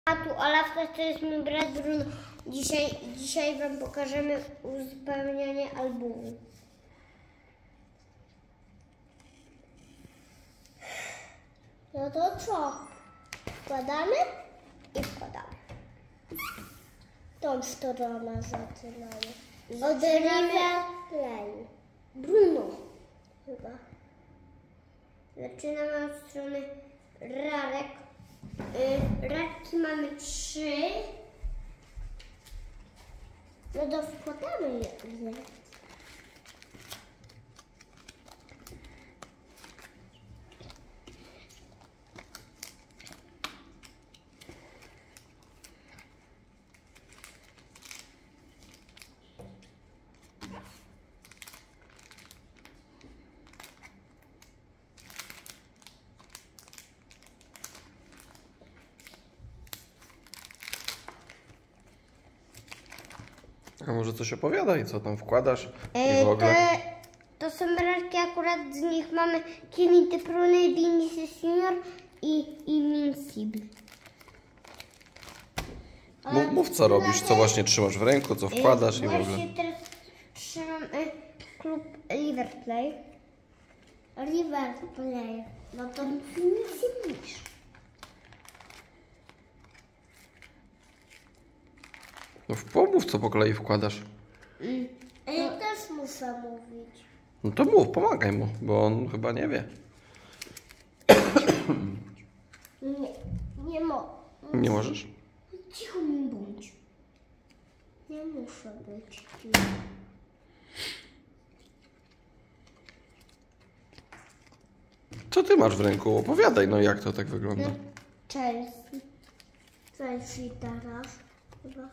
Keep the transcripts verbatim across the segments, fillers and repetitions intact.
A tu Olaf, to jest mój brat Bruno. Dzisiaj, dzisiaj wam pokażemy uzupełnianie albumu. No to co? Wkładamy i wkładamy. Tą stronę zaczynamy. Od Riverplay. Bruno chyba. Zaczynamy od strony rarek. Yy, rarki mamy trzy. No to wkładamy je. A może coś opowiadaj, co tam wkładasz Yy, i w ogóle? To, to są rarki, akurat z nich mamy Kevin De Bruyne, Vinicius Junior i, i Invincible. Mów, mów co robisz, co właśnie trzymasz w ręku, co wkładasz i w ogóle. Właśnie teraz trzymam y, klub Riverplay. Riverplay. No to nic nie mówisz. No pomów, co po kolei wkładasz. Mm. Ja no. też muszę mówić. No to mów, pomagaj mu, bo on chyba nie wie. Nie, nie mogę. Nie możesz? Cicho mi bądź. Nie muszę być. Co ty masz w ręku? Opowiadaj, no jak to tak wygląda. Chelsea. Chelsea teraz. Chyba.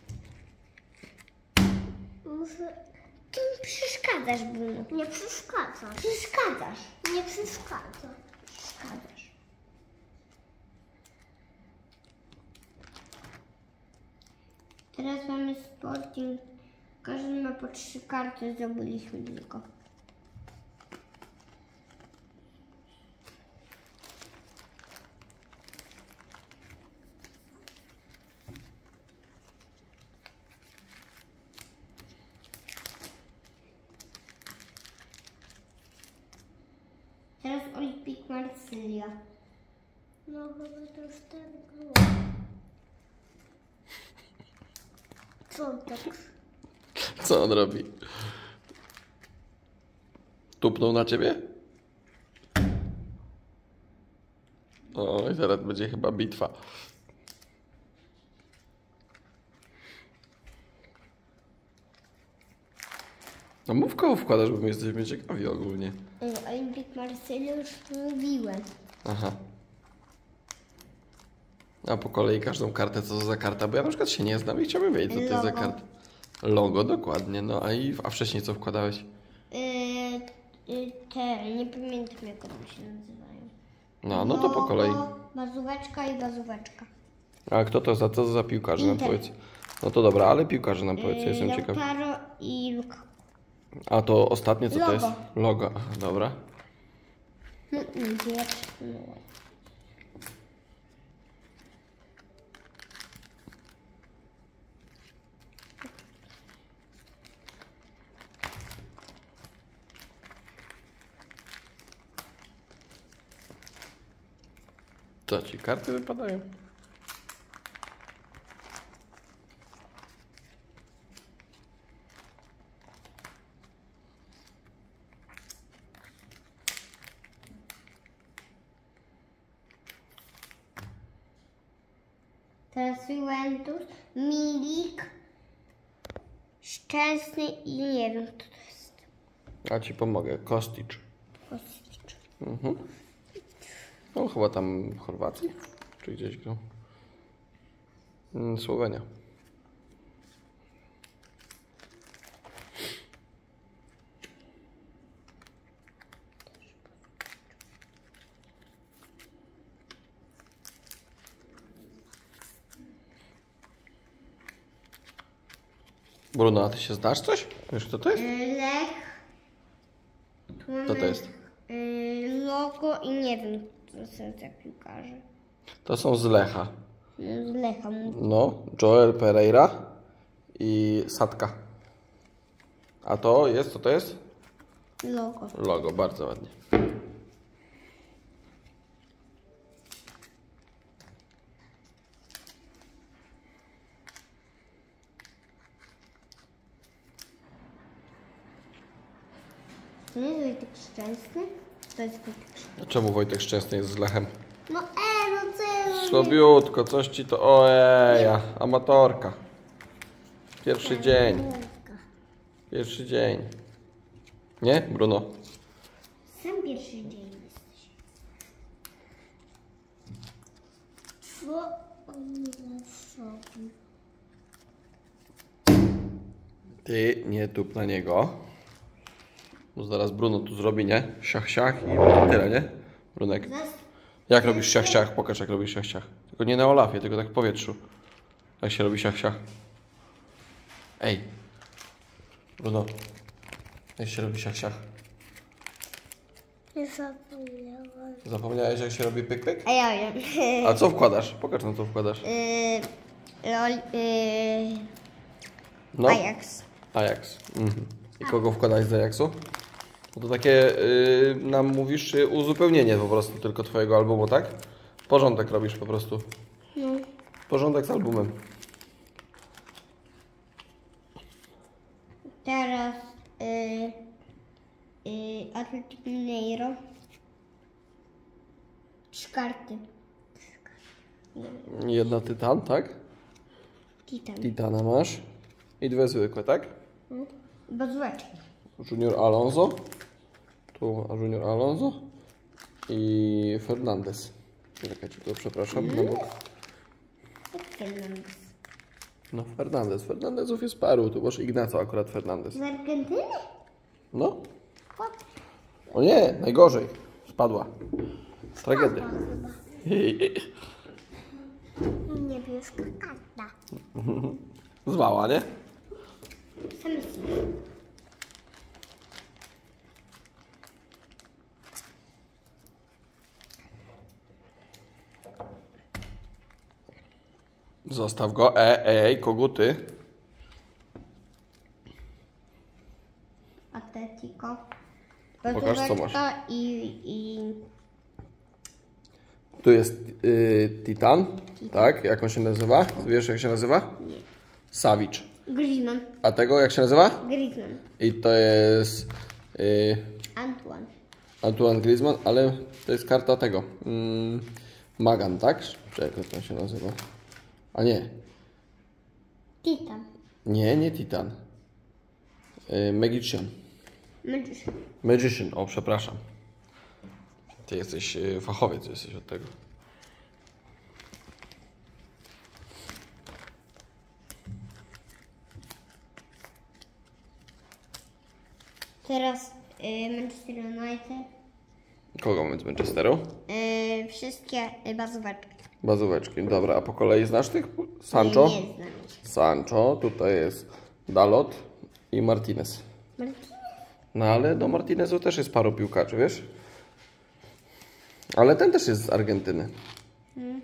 Muszę... Ty mi przeszkadzasz, Bruno. Nie przeszkadzasz. Przeszkadzasz. Nie przeszkadzasz. Przeszkadzasz. Teraz mamy Sporting. Każdy ma po trzy karty, zrobiliśmy tylko. Teraz Olympique Marsylia. No chyba to już tak było. Co on tak? Co on robi? Tupnął na ciebie? O, i zaraz będzie chyba bitwa. No mów, koło wkładasz, bo my jesteśmy ciekawi ogólnie. Olympique Marsylia już mówiłem. Aha. A po kolei każdą kartę, co to za karta? Bo ja na przykład się nie znam i chciałbym wiedzieć, co to jest za karta. Logo, dokładnie. No a, i, a wcześniej co wkładałeś? Yy, yy, te, nie pamiętam jak one się nazywają. No, no to po kolei. Bazóweczka i bazóweczka. A kto to za co za piłkarze nam Inter. powiedz? No to dobra, ale piłkarze nam powiedz, ja jestem yy, ciekawy. Lautaro i Luka. A to ostatnie co Logo. to jest? Logo. Aha, dobra. No. Co ci karty wypadają? Teraz Juventus, Milik, Szczęsny i nie wiem kto to jest. A ci pomogę. Kostic. Kostic. Mhm. No chyba tam w Chorwacji? Czy gdzieś go? Słowenia. Bruno, a ty się znasz coś? Wiesz kto to jest? Lech. Co to jest? Logo i nie wiem, co są za piłkarze. To są z Lecha. Z Lecha. No, Joel Pereira i Satka. A to jest, co to jest? Logo. Logo, bardzo ładnie. To nie jest Wojtek Szczęsny? To jest Wojtek Szczęsny. Czemu Wojtek Szczęsny jest z Lechem? No e, no co? Słabiutko, coś ci to... Ojeja, amatorka. Pierwszy dzień. Pierwszy dzień. Nie, Bruno? Sam pierwszy dzień jesteś. Co oni zrobił? Ty nie tup na niego. Bo zaraz Bruno tu zrobi, nie? Siach, siach i tyle, nie? Brunek. Jak robisz siach, siach? Pokaż, jak robisz siach, siach. Tylko nie na Olafie, tylko tak w powietrzu. Jak się robi siach, siach. Ej. Bruno. Jak się robi siach, siach? Nie zapomniałam. Zapomniałeś, jak się robi pyk, pyk? A ja wiem. A co wkładasz? Pokaż nam, co wkładasz. Yy, lol, yy, No. Ajax. Ajax. Mhm. I kogo wkładałeś z Ajaxu? Bo to takie yy, nam mówisz yy, uzupełnienie po prostu tylko twojego albumu, tak? Porządek robisz po prostu. No. Porządek z albumem. Teraz yy, yy, Atletic Mineiro. Trzy karty. Jedna Tytan, tak? Titan. Titana masz. I dwie zwykłe, tak? No. Bazóweczki. Junior Alonso. Tu Junior Alonso. I Fernandez. Czekajcie, to przepraszam. No, bo... Jak Fernandez? no Fernandez. Fernandezów jest paru. Tu masz Ignaco akurat Fernandez. Z Argentyny? No. Kot. O nie, najgorzej. Spadła. Tragedia. Niebieska karta. Zwała, nie? Sam jest. Zostaw go. E, ej, koguty. Atletico. Pokaż, co masz. Bazóweczka i, i Tu jest y, Titan. Tak? Jak on się nazywa? Wiesz, jak się nazywa? Nie. Savic. Griezmann. A tego jak się nazywa? Griezmann. I to jest y, Antoine. Antoine Griezmann, ale to jest karta tego. Mm, Magan, tak? Czy jak to się nazywa? A nie. Titan. Nie, nie Titan. Y, Magician. Magician. Magician, o przepraszam. Ty jesteś y, fachowiec, jesteś od tego. Teraz y, Manchester United. Kogo mamy z Manchesteru? Y, wszystkie y, bazóweczki. Bazóweczki. Dobra, a po kolei znasz tych? Sancho. Nie znam ich. Sancho, tutaj jest Dalot i Martinez. Martinez? No ale do Martinezu też jest paru piłkarzy, wiesz? Ale ten też jest z Argentyny. Hmm.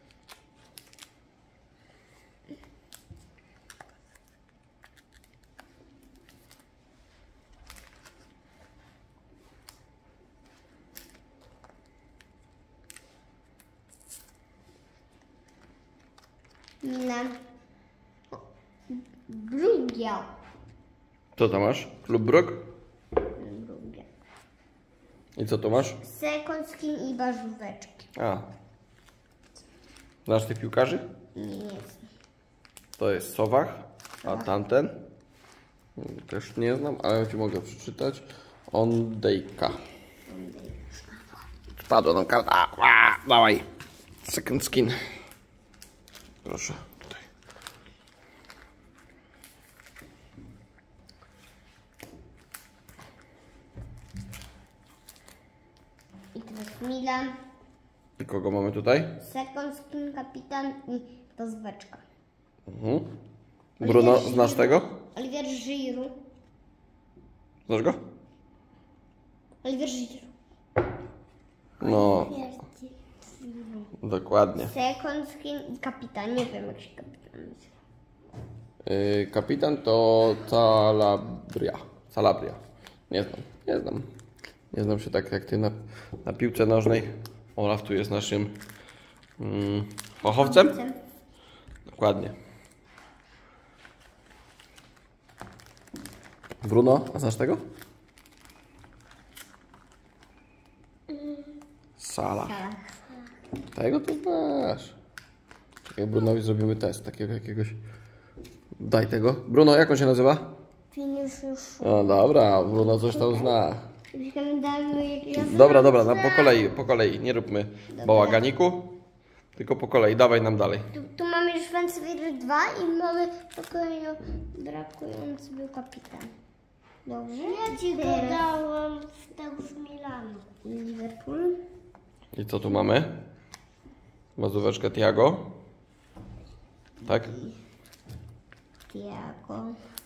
Milan. Brugia. Co to masz? Klub Brugge? Brugia. I co to masz? Second skin i bażóweczki. A. Znasz tych piłkarzy? Nie, nie znam. To jest Sowach, a tamten? Też nie znam, ale ci mogę przeczytać. Ondejka. Spadła nam karta. A, dawaj. Second skin. Proszę, tutaj. I teraz Milan. I kogo mamy tutaj? Second skin, kapitan i bażóweczka. Mhm. Bruno, znasz tego? Oliver Giroud. Znasz go? Oliver Giroud. No. Dokładnie. Second skin i kapitan. Nie wiem, jak się kapitan nazywa. Yy, kapitan to Calabria. Calabria. Nie znam, nie znam. Nie znam się tak jak ty na, na piłce nożnej. Olaf tu jest naszym mm, fachowcem. Dokładnie. Bruno, a znasz tego? Salah. Tego to znasz. Czekaj, Brunowi zrobimy test takiego jakiegoś. Daj tego. Bruno, jak on się nazywa? Vinicius. No dobra, Bruno coś tam zna. Damy jakiegoś... Dobra, dobra, no po kolei, po kolei. Nie róbmy bałaganiku, tylko po kolei. Dawaj nam dalej. Tu, tu mamy już Vancouver dwa i mamy pokoju brakujący był kapitan. Dobrze? Ja ci dodałam w tego z Milanu. Liverpool. I co tu mamy? Mazóweczkę Thiago. Tak? Thiago.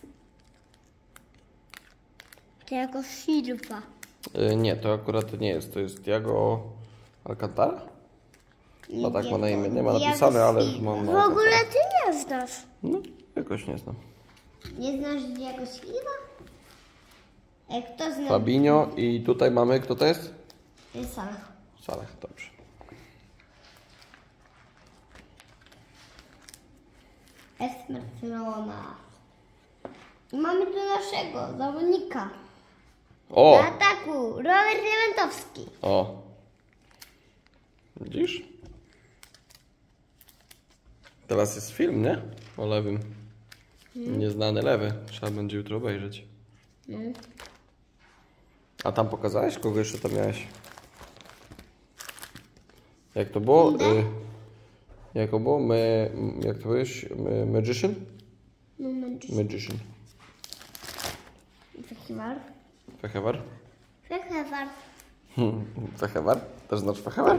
Thiago Silva. Yy, nie, to akurat nie jest. To jest Thiago Alcantara? No tak ma na imię. Nie ma napisane, ale mam na W ogóle ty nie znasz. No, jakoś nie znam. Nie znasz Thiago Silva? Jak kto zna? Fabinho i tutaj mamy, kto to jest? Salah. Salah, dobrze. F. Barcelona. I mamy tu naszego zawodnika. O! Na ataku Robert Lewandowski. O! Widzisz? Teraz jest film, nie? O lewym. Hmm. Nieznany lewy. Trzeba będzie jutro obejrzeć. Hmm. A tam pokazałeś? Kogo jeszcze tam miałeś? Jak to było? Y, jak to było? My, jak to powiedziałeś? My, magician? No, Magician. Magician. Fechewar. Fechewar? Fechewar. Hmm. Fechewar? Też znasz Fechewar?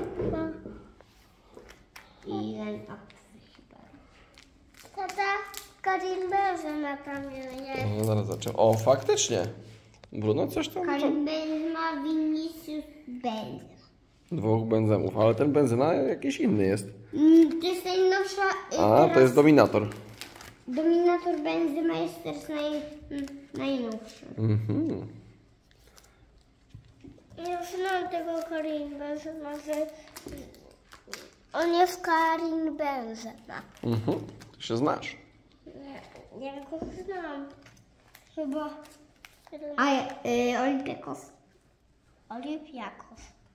I ten Fechewar. Tata, Karim Benzema tam jest. No, zaraz zacząłem. O, faktycznie. Bruno coś tam... Karim Benzema, Vinicius, Benzema. Dwóch benzemów, ale ten benzyna jakiś inny jest. Mm, to jest najnowsza... y, A, to teraz jest dominator. Dominator Benzema jest też naj, mm, najnowszy. Mhm. Ja już znam tego Karim Benzema, że on jest Karim Benzema. Mhm. Ty się znasz. Ja, ja go znam. Chyba... A, y, Olympiakos. Olympiakos.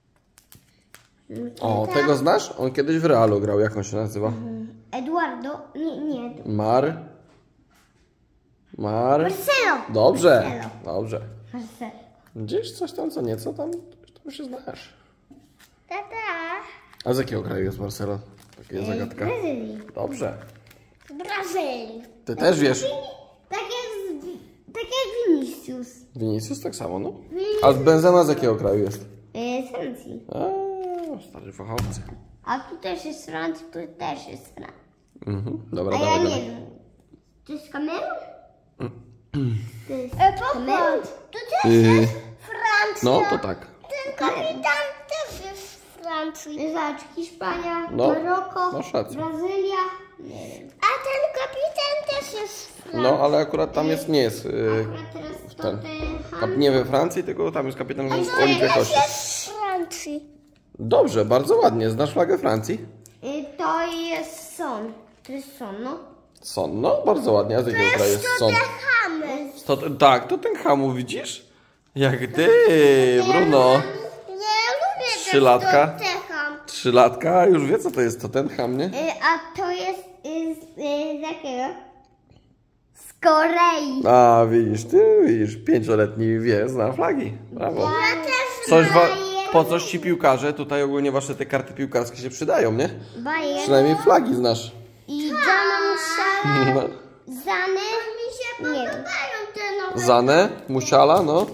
O, tego znasz? On kiedyś w Realu grał. Jak on się nazywa? Eduardo. Nie, nie. Edu. Mar. Mar. Marcelo. Dobrze. Marcelo. Dobrze. Marcelo. Gdzieś coś tam, co nieco tam, tam się znasz. Tata. A z jakiego kraju jest Marcelo? Taka jest zagadka. Brazylii. Dobrze. Z Brazylii. Ty też wiesz. Tak jak, z, tak jak Vinicius. Vinicius tak samo, no. A z Benzema z jakiego kraju jest? Z Francji. A, stary fachowcy. A tu też jest Francja, tu też jest Francja. Mhm. Dobra, A ja dawaj, nie dawaj. wiem. To jest Kamerun? To jest e, Kamerun? To też Yy, jest Francja. no, to tak. Ten kapitan też jest z Francji. Zobacz, Hiszpania, No, Maroko, masz rację. Brazylia. Nie wiem. A ten kapitan też jest z Francji. No, ale akurat tam jest, nie jest. Yy, Akurat teraz to ten. ten Kap- nie we Francji, tylko tam jest kapitan A z to Olimpiakosie. też jest z Francji. Dobrze, bardzo ładnie. Znasz flagę Francji? Y, To jest Son. To jest Son, no. Son, no bardzo ładnie. A z jakiego kraju jest Son? Chamy. To, tak, to ten hamu, widzisz? Jak ty, Bruno. Ja lubię Trzylatka? Tottenham. Trzylatka, już wie co to jest Tottenham, nie? Y, A to jest y, z, y, z jakiego? Z Korei. A, widzisz, ty widzisz, pięcioletni wie, zna flagi. Brawo. Ja też Coś wa- Bayern. po coś ci piłkarze, tutaj ogólnie wasze te karty piłkarskie się przydają, nie? Bayern. Przynajmniej flagi znasz. I Jana Musiala. No. Zany. Mi się podobają te nowe. Zane, Musiala, no.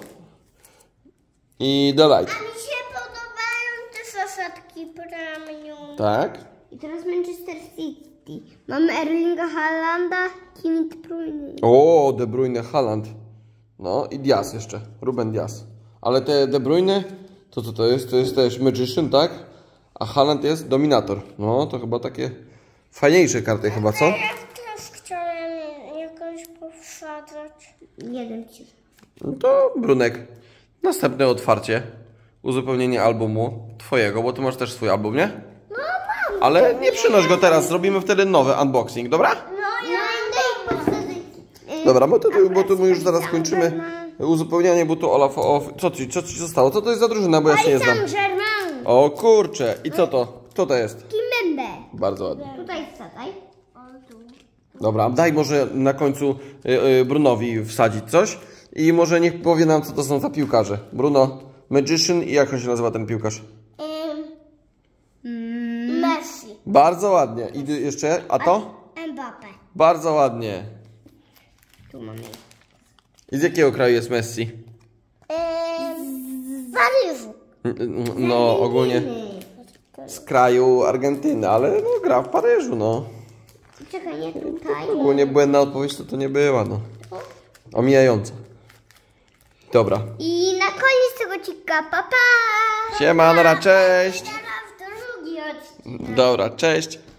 I The Light. Mi się podobają te saszetki premium. Tak. I teraz Manchester City. Mamy Erlinga Haalanda, Kevin De Bruyne. O, De Bruyne, Haaland. No i Diaz jeszcze, Ruben Diaz. Ale te De Bruyne, to co to jest? To jest też Magician, tak? A Haaland jest dominator. No, to chyba takie fajniejsze karty chyba, co? Ja też chciałem jakąś powsadzać. Jeden ci. No to Brunek. Następne otwarcie. Uzupełnienie albumu twojego, bo ty masz też swój album, nie? No mam. Ale nie przynoś go teraz, zrobimy wtedy nowy unboxing, dobra? No ja mam wtedy. Dobra, bo to, bo to my już zaraz kończymy uzupełnianie, bo tu Olaf... O, co ci, co ci zostało? Co to jest za drużyna, bo ja się nie znam. Saint-Germain. O kurczę, i co to? Kto to jest? Kimbembe. Bardzo ładnie. Tutaj wsadzaj. Dobra, daj może na końcu y, y, Brunowi wsadzić coś i może niech powie nam, co to są za piłkarze. Bruno, Magician i jak on się nazywa ten piłkarz? Messi. Bardzo ładnie. I jeszcze, a to? Mbappe. Bardzo ładnie. Tu mamy. I z jakiego kraju jest Messi? Z Paryżu. No, ogólnie z kraju Argentyny, ale no, gra w Paryżu, no. Czekaj, nie tutaj. Ogólnie błędna odpowiedź to, to nie była, no. Omijająca. Dobra. I na koniec tego odcinka, pa pa! Siema, nara, cześć. Teraz drugi odcinek. Dobra, cześć.